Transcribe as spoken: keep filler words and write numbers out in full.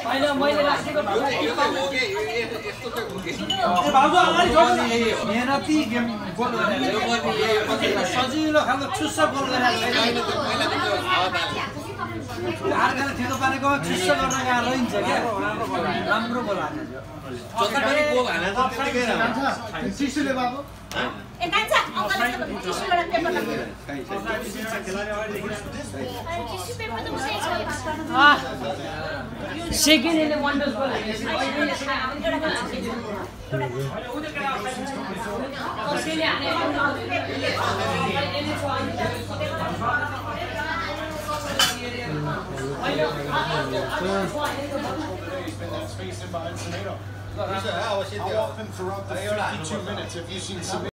हैन मैले राखेको यो त हो के यस्तो त हो के बाबु अगाडि जोड्नु मेहनती गेम गोल गरेर यो पनि यही सजिलो खालको चुस्स गोल गरेर अहिले त पहिला त त्यो हावा अर्काले ठेको पारेको चुस्स गर्न यहाँ रहन्छ क्या राम्रो गोल हाल्छ जति पनि गोल हाने त त्यतिकै राम्रो चिसुले बाबु ए कान्छ अङ्कलले टिस्युबाट पेपर लाग्यो टिस्यु पेपर त उसै छ आ सेकेन्ड इनले वन्डर्स गोल हाल्यो कसैले हाने How often throughout the fifty-two minutes have you seen